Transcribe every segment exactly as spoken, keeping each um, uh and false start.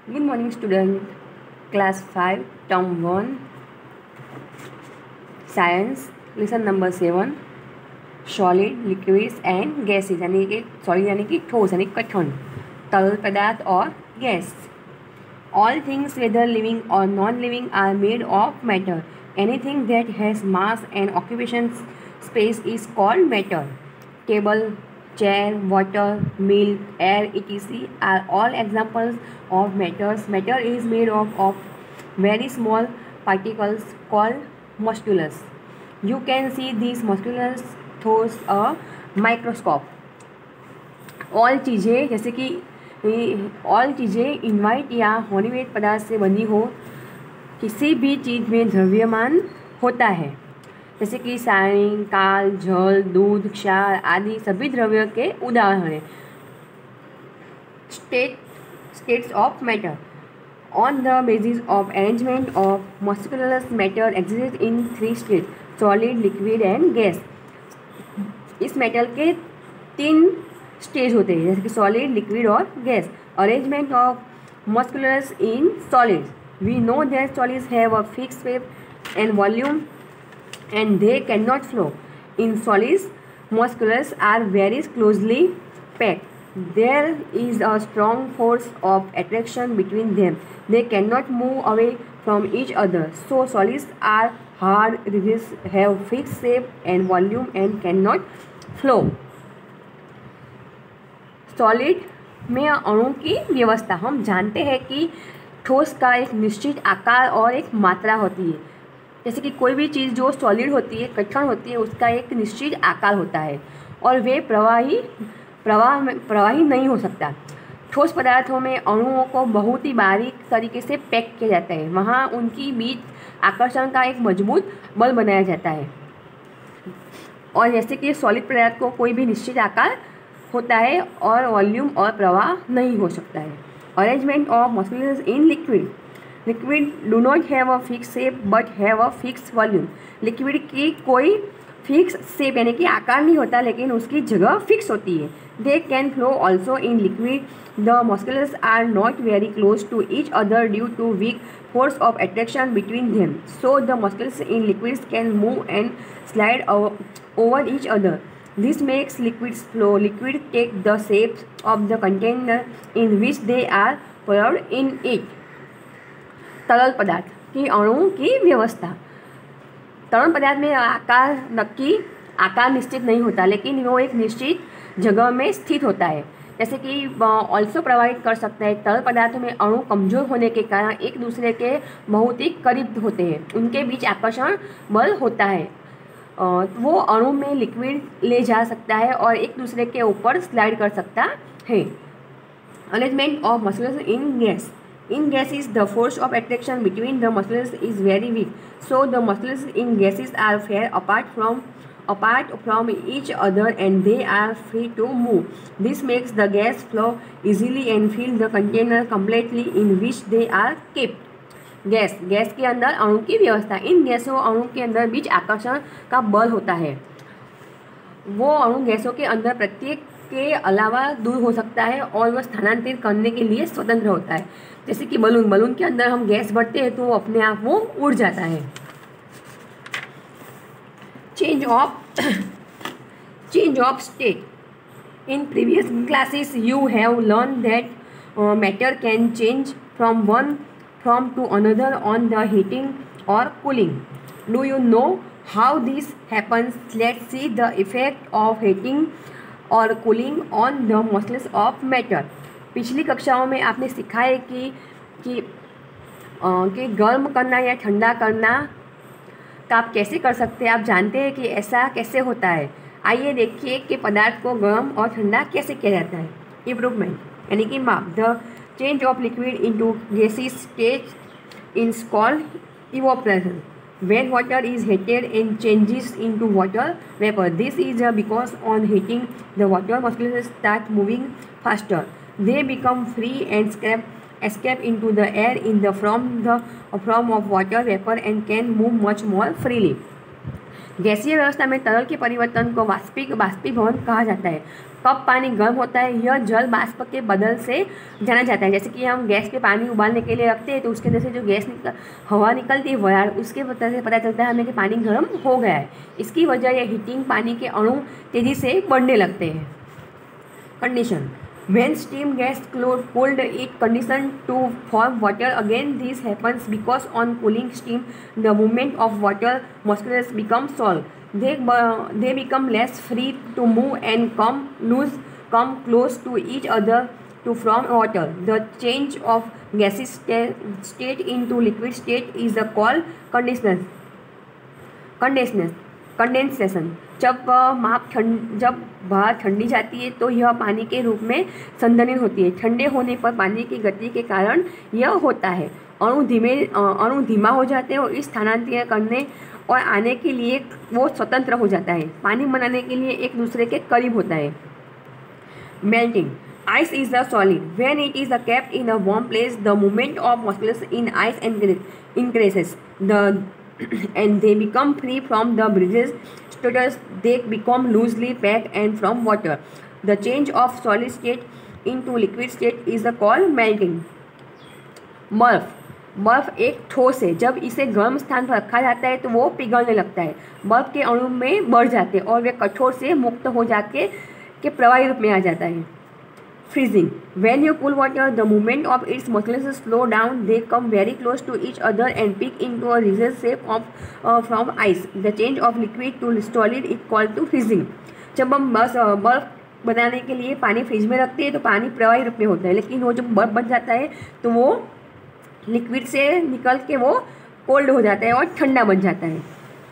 Good morning, student. Class five, Term one, Science, Lesson number seven, Solid, Liquids and Gases. यानी कि solid यानी कि ठोस यानी कठिन, तरल पदार्थ और gas. All things, whether living or non-living, are made of matter. Anything that has mass and occupation space is called matter. Table, chair, water, milk, air, et cetera are all examples of matters. Matter is made of, of very small particles called molecules. You can see these molecules through a microscope. All चीज़ें जैसे कि all चीज़ें invite या होनिवेट पदार्थ से बनी हो, किसी भी चीज़ में द्रव्यमान होता है, जैसे कि सारणी, काल, जल, दूध, क्षार आदि सभी द्रव्य के उदाहरण हैं. State states of matter. On the basis of arrangement of molecular matter exist in three state: solid, liquid and gas. इस मेटल के तीन स्टेज होते हैं, जैसे कि सॉलिड, लिक्विड और gas. Arrangement of molecules in solids. We know that solids have a fixed shape and volume and they cannot flow. In solids, molecules are very closely packed. There is a strong force of attraction between them. They cannot move away from each other. So solids are hard, rigids, have fixed shape and volume and cannot flow. Solid में अणु की व्यवस्था. हम जानते हैं कि ठोस का एक निश्चित आकार और एक मात्रा होती है. जैसे कि कोई भी चीज़ जो सॉलिड होती है, कठिन होती है, उसका एक निश्चित आकार होता है और वे प्रवाही प्रवाह में प्रवाही नहीं हो सकता. ठोस पदार्थों में अणुओं को बहुत ही बारीक तरीके से पैक किया जाता है. वहाँ उनकी बीच आकर्षण का एक मजबूत बल बनाया जाता है. और जैसे कि सॉलिड पदार्थ को कोई भी निश्चित आकार होता है और वॉल्यूम और प्रवाह नहीं हो सकता है. Arrangement of molecules in liquid. Liquid do not have a fix shape but have a fix volume. Liquid की कोई फिक्स शेप यानी कि आकार नहीं होता, लेकिन उसकी जगह फिक्स होती है. They can flow also in liquid. The molecules are not very close to each other due to weak force of attraction between them. So the molecules in liquids can move and slide over each other. This makes liquids flow. Liquids take the shape of the container in which they are poured in it. तरल पदार्थ की अणुओं की व्यवस्था. तरल पदार्थ में आकार नक्की आकार निश्चित नहीं होता, लेकिन वो एक निश्चित जगह में स्थित होता है. जैसे कि ऑल्सो प्रभावित कर सकता है. तरल पदार्थों में अणु कमज़ोर होने के कारण एक दूसरे के बहुत ही करीब होते हैं. उनके बीच आकर्षण बल होता है. वो अणु में लिक्विड ले जा सकता है और एक दूसरे के ऊपर स्लाइड कर सकता है. Arrangement of molecules in gas. In gases, the force of attraction between the molecules is very weak. So the molecules in gases are far apart from apart from each other and they are free to move. This makes the gas flow easily and fill the container completely in which they are kept. Gas gas के अंदर अणु की व्यवस्था. इन गैसों अणु के अंदर बीच आकर्षण का बल होता है. वो अणु गैसों के अंदर प्रत्येक के अलावा दूर हो सकता है और वह स्थानांतरित करने के लिए स्वतंत्र होता है. जैसे कि बलून बलून के अंदर हम गैस भरते हैं तो वो अपने आप वो उड़ जाता है. Change of change of state. In previous classes you have learn that matter can change from one from two another on the heating और cooling. Do you know how this happens? Let's see the effect of heating और cooling on the molecules of matter. पिछली कक्षाओं में आपने सीखा है कि कि आ, कि गर्म करना या ठंडा करना का आप कैसे कर सकते हैं. आप जानते हैं कि ऐसा कैसे होता है. आइए देखिए कि पदार्थ को गर्म और ठंडा कैसे किया जाता है. इम्प्रूवमेंट यानी कि माप. The change of liquid into gaseous state is called evaporation. When water is heated and changes into water vapor, this is uh, because on heating the water molecules start moving faster. They become free and escape, escape into the air in the from the form of water vapor and can move much more freely. गैसीय व्यवस्था में तरल के परिवर्तन को वाष्पिक बाष्पीभवन कहा जाता है. कब पानी गर्म होता है, यह जल बाष्प के बदल से जाना जाता है। जैसे कि हम गैस पे पानी उबालने के लिए रखते हैं तो उसके अंदर से जो गैस निकल हवा निकलती है वरार, उसके वजह से पता चलता है हमें कि पानी गर्म हो गया है। इसकी वजह यह हीटिंग पानी के अणु तेज़ी से बढ़ने लगते हैं। Condition when steam gets cooled it condition to form water again. This happens because on cooling steam the movement of water molecules become slow. They they become less free to move and come loose come close to each other to form water. The change of gaseous state into liquid state is called condensation. Condensation condensation जब माप ठंड जब बाहर ठंडी जाती है तो यह पानी के रूप में संघनित होती है। ठंडे होने पर पानी की गति के कारण यह होता है। अणु धीमे अणु धीमा हो जाते हैं और इस स्थानांतरण करने और आने के लिए वो स्वतंत्र हो जाता है। पानी बनाने के लिए एक दूसरे के करीब होता है। Melting ice is a solid. When it is kept in a warm place, the movement of molecules in ice increases. The and they become free from the bridges status. They become loosely packed and from water. The change of solid state into liquid state is called melting. बर्फ बर्फ एक ठोस है। जब इसे गर्म स्थान पर रखा जाता है तो वो पिघलने लगता है। बर्फ के अणु में बढ़ जाते हैं और वे कठोर से मुक्त हो जाके के प्रवाही रूप में आ जाता है। Freezing. When you cool water, the movement of its molecules slow down. They come very close to each other and peak into a rigid shape of uh, from ice. The change of liquid to solid is called to freezing. जब हम बस बर्फ बनाने के लिए पानी fridge में रखते हैं तो पानी प्रवाही रूप में होता है, लेकिन वो जब बर्फ बन जाता है तो वो लिक्विड से निकल के वो कोल्ड हो जाता है और ठंडा बन जाता है।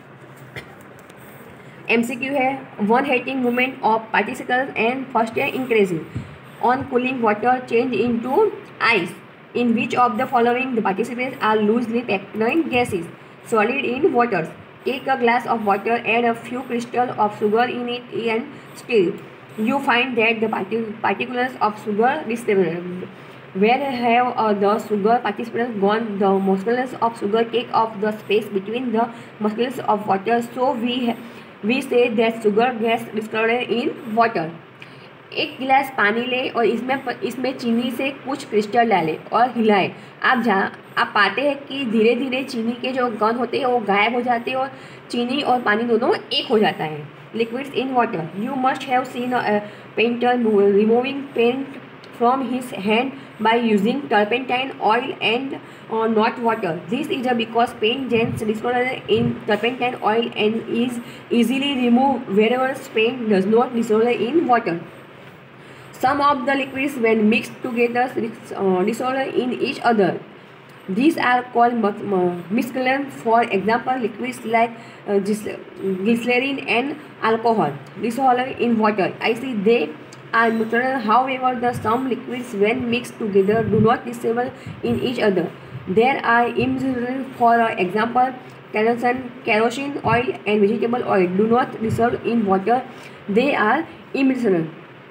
एम सी क्यू है one heating movement of particles and first increasing on cooling water change into ice. In which of the following the participants are loosely packed gases? Solid in water. Take a glass of water, add a few crystals of sugar in it and stir. You find that the particles of sugar disappear. Where have uh, the sugar particles gone? The molecules of sugar take up the space between the molecules of water. So we we say that sugar gets dissolved in water. एक गिलास पानी ले और इसमें इसमें चीनी से कुछ क्रिस्टल डालें और हिलाएं। आप जा आप पाते हैं कि धीरे धीरे चीनी के जो कण होते हैं वो गायब हो जाते हैं और चीनी और पानी दोनों एक हो जाता है। Liquids in water you must have seen a painter removing paint from his hand by using turpentine oil and uh, not water. This is uh, because paint gets dissolved in turpentine oil and is easily removed, whereas paint does not dissolve in water. Some of the liquids when mixed together uh, dissolve in each other. These are called miscellaneous. For example, liquids like uh, glycerin and alcohol dissolve in water. I see they are neutral. However, the some liquids when mixed together do not dissolve in each other. There are immiscible. For example, kerosene, kerosene oil and vegetable oil do not dissolve in water. They are immiscible.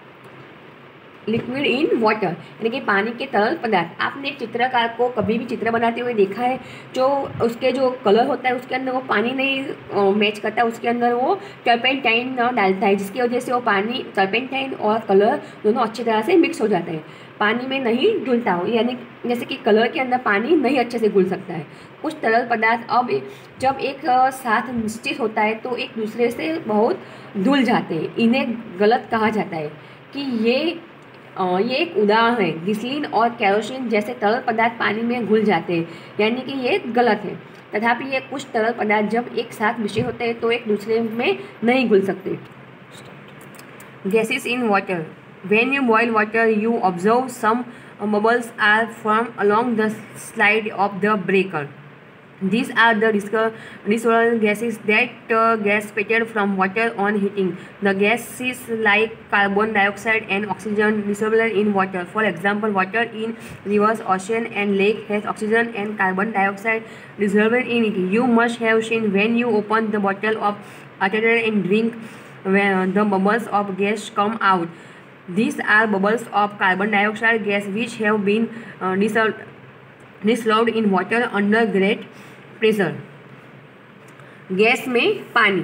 Liquid in water यानी कि पानी के तरल पदार्थ। आपने एक चित्रकार को कभी भी चित्र बनाते हुए देखा है, जो उसके जो कलर होता है उसके अंदर वो पानी नहीं मैच करता, उसके अंदर वो टर्पेंटाइन डालता है, जिसकी वजह से वो पानी टर्पेंटाइन और कलर दोनों अच्छी तरह से मिक्स हो जाते हैं, पानी में नहीं घुलता हो। यानी जैसे कि कलर के अंदर पानी नहीं अच्छे से घुल सकता है। कुछ तरल पदार्थ अब जब एक साथ मिश्रित होता है तो एक दूसरे से बहुत धुल जाते हैं। इन्हें गलत कहा जाता है कि ये ये एक उदाहरण है। ग्लिसरीन और केरोसिन जैसे तरल पदार्थ पानी में घुल जाते हैं, यानी कि ये गलत है। तथापि ये कुछ तरल पदार्थ जब एक साथ मिश्रित होते हैं तो एक दूसरे में नहीं घुल सकते। Gases in water when you boil water you observe some bubbles are form along the slide of the breaker. These are the dissolved gases that uh, get separated from water on heating. The gases like carbon dioxide and oxygen dissolved in water. For example, water in rivers, ocean and lake has oxygen and carbon dioxide dissolved in it. You must have seen when you open the bottle of water and drink when the bubbles of gas come out. These are bubbles of carbon dioxide gas which have been uh, dissolved, dissolved in water under great pressure. Gas में पानी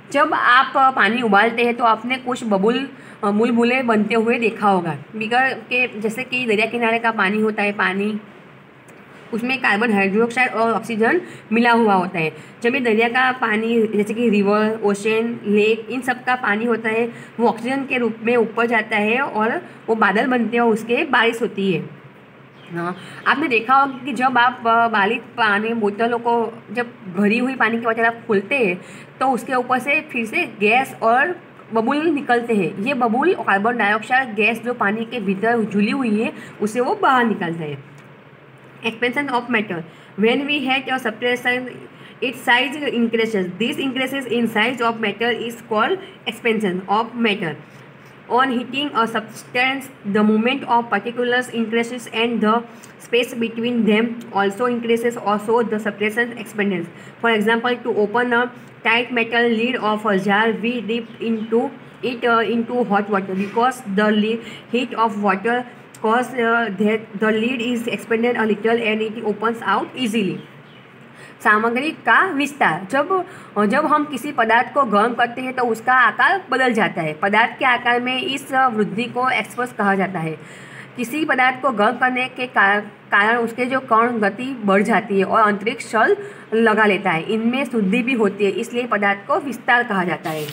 जब आप पानी उबालते हैं तो आपने कुछ बबुल बुलबुले बनते हुए देखा होगा, बिकॉज के जैसे कि दरिया किनारे का पानी होता है, पानी उसमें कार्बन हाइड्रोक्साइड और ऑक्सीजन मिला हुआ होता है। जब ये दरिया का पानी जैसे कि रिवर, ओशन, लेक, इन सब का पानी होता है, वो ऑक्सीजन के रूप में ऊपर जाता है और वो बादल बनते हैं और उसके बारिश होती है। हाँ, आपने देखा होगा कि जब आप बालिक पानी बोतलों को, जब भरी हुई पानी की बोतल आप खोलते हैं तो उसके ऊपर से फिर से गैस और बबुल निकलते हैं। ये बबुल कार्बन डाइऑक्साइड गैस जो पानी के भीतर जुली हुई है उसे वो बाहर निकालता है। Expansion of matter. When we had a subtraction, its size increases. This increases in size of matter is called expansion of matter. On heating a substance, the movement of particles increases and the space between them also increases. Also, the subtraction expands. For example, to open a tight metal lid of a jar, we dip into it uh, into hot water because the heat of water cause uh, that the lid is expanded a little and it opens out easily. सामग्री का विस्तार। जब जब हम किसी पदार्थ को गर्म करते हैं तो उसका आकार बदल जाता है। पदार्थ के आकार में इस वृद्धि को एक्सपल्स कहा जाता है। किसी पदार्थ को गर्म करने के कारण उसके जो कण गति बढ़ जाती है और अंतरिक्ष शल लगा लेता है। इनमें शुद्धि भी होती है, इसलिए पदार्थ को विस्तार कहा जाता है।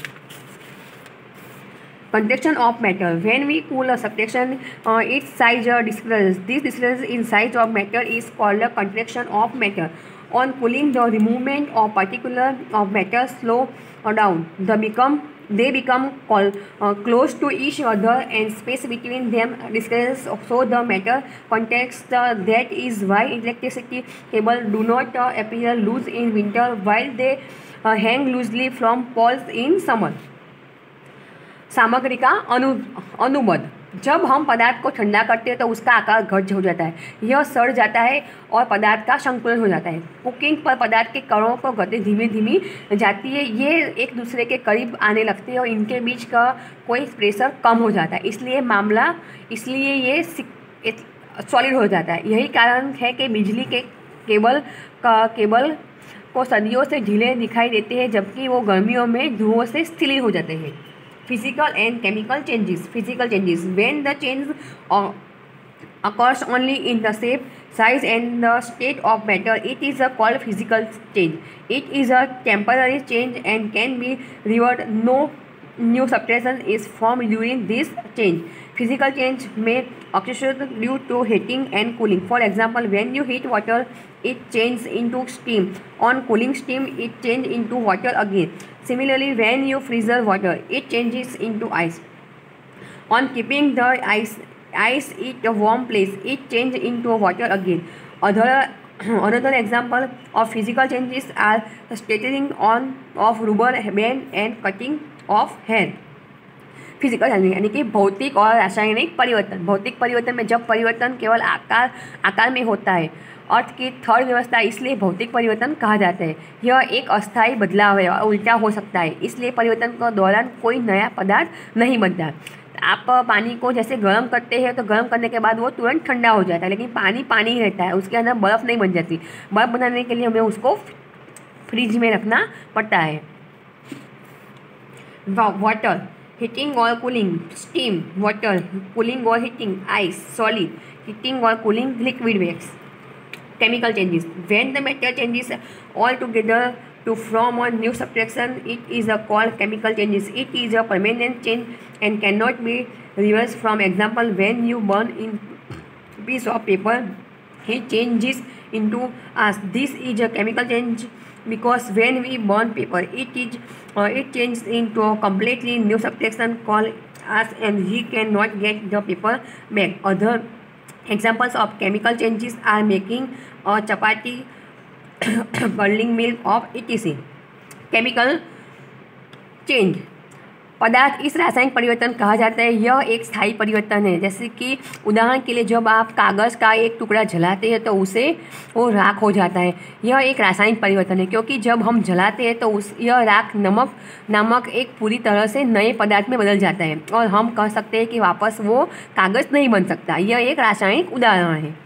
Contraction of matter. When we cool a subtraction, uh, its size uh, decreases. This decrease in size of matter is called a contraction of matter. On cooling, the removement of particular of matter slow down. The become they become call, uh, close to each other and space between them decreases. So the matter contracts. Uh, that is why electricity cables do not uh, appear loose in winter while they uh, hang loosely from poles in summer. सामग्री का अनु अनुबंध। जब हम पदार्थ को ठंडा करते हैं तो उसका आकार घट हो जाता है, यह सड़ जाता है और पदार्थ का संकुलन हो जाता है। कुकिंग पर पदार्थ के कणों को गति धीमी धीमी जाती है, ये एक दूसरे के करीब आने लगते हैं और इनके बीच का कोई प्रेशर कम हो जाता है, इसलिए मामला इसलिए ये सॉलिड हो जाता है। यही कारण है कि बिजली के केबल का केबल को सदियों से ढीले दिखाई देते हैं जबकि वो गर्मियों में धुओं से स्थिर हो जाते हैं। Physical and chemical changes. Physical changes. When the change uh, occurs only in the shape, size and the state of matter, it is a called physical change. It is a temporary change and can be reversed. No new substance is formed during this change. Physical change may occur due to heating and cooling. For example, when you heat water, it changes into steam. On cooling steam, it changes into water again. Similarly, when you freeze water, it changes into ice. On keeping the ice ice in a warm place, it changes into water again. Other another example of physical changes are scattering on of rubber band and cutting of hair. Physical यानी कि भौतिक और रासायनिक परिवर्तन। भौतिक परिवर्तन में जब परिवर्तन केवल आकार आकार में होता है, अर्थ की थर्ड व्यवस्था, इसलिए भौतिक परिवर्तन कहा जाता है। यह एक अस्थायी बदलाव है और उल्टा हो सकता है, इसलिए परिवर्तन के दौरान कोई नया पदार्थ नहीं बनता। आप पानी को जैसे गर्म करते हैं तो गर्म करने के बाद वो तुरंत ठंडा हो जाता है, लेकिन पानी पानी ही रहता है, उसके अंदर बर्फ़ नहीं बन जाती। बर्फ़ बनाने के लिए हमें उसको फ्रिज में रखना पड़ता है। वाटर, हीटिंग और कूलिंग, स्टीम, वाटर, कूलिंग और हीटिंग, आइस, सॉलिड, हीटिंग और cooling, liquid wax. Chemical changes. When the matter changes altogether to form a new subtraction, it is a called chemical changes. It is a permanent change and cannot be reversed. From example, when you burn in piece of paper, it changes into ash. This is a chemical change because when we burn paper, it is uh, it changes into a completely new subtraction called ash, and he cannot get the paper back. Other examples of chemical changes are making a chapati, boiling milk of et cetera. Chemical change. पदार्थ इस रासायनिक परिवर्तन कहा जाता है। यह एक स्थायी परिवर्तन है। जैसे कि उदाहरण के लिए जब आप कागज़ का एक टुकड़ा जलाते हैं तो उसे वो राख हो जाता है। यह एक रासायनिक परिवर्तन है, क्योंकि जब हम जलाते हैं तो उस यह राख नमक नामक एक पूरी तरह से नए पदार्थ में बदल जाता है और हम कह सकते हैं कि वापस वो कागज़ नहीं बन सकता। यह एक रासायनिक उदाहरण है।